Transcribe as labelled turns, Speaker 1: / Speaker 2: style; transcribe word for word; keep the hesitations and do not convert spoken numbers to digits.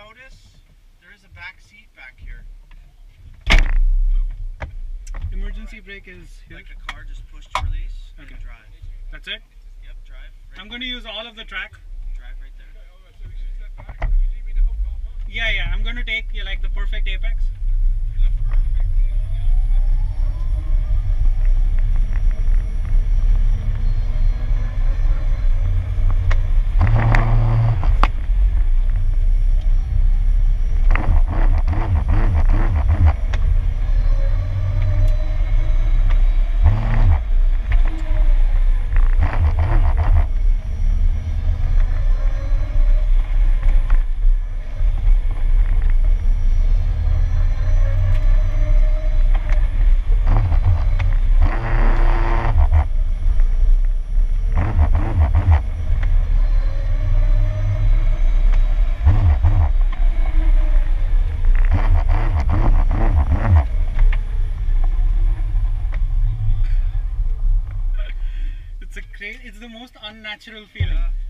Speaker 1: notice, there is a back seat back here.
Speaker 2: Emergency brake is here.
Speaker 1: Like a car, just push to release
Speaker 2: Okay.
Speaker 1: and drive.
Speaker 2: That's it?
Speaker 1: Yep, drive. Right
Speaker 2: I'm going to use all of the track.
Speaker 1: Drive right there.
Speaker 2: Yeah, yeah. I'm going to take yeah, like the perfect apex. It's a crazy, it's the most unnatural feeling.
Speaker 1: Yeah.